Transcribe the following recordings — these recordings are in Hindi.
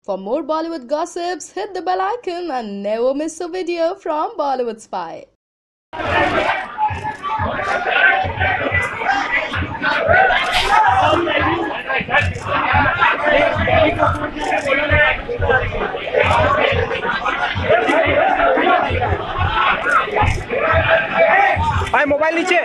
For more Bollywood gossips, hit the bell icon and never miss a video from Bollywood Spy. भाई मोबाइल नीचे।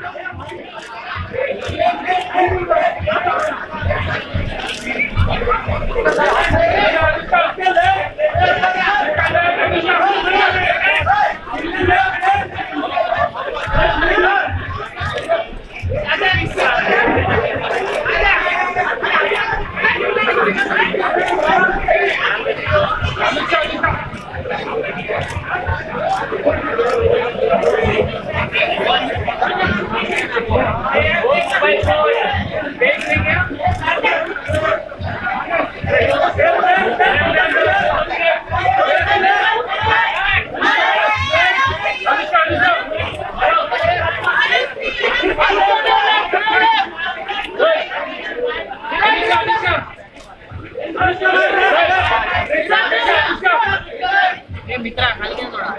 मित्रा खाली है थोड़ा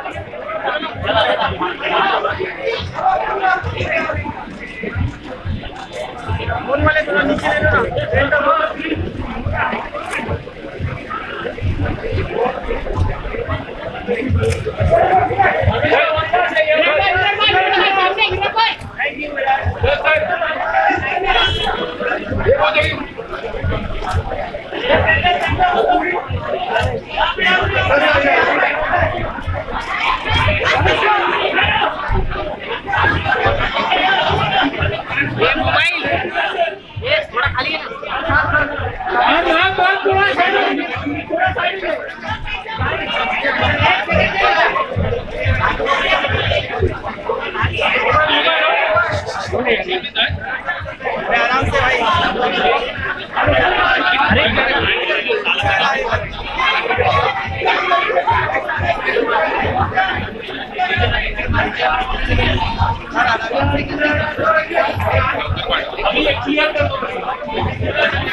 फोन वाले थोड़ा नीचे ले लो ना। ये मोबाइल ये थोड़ा खाली है आराम से भाई। अभी क्लियर कर दो।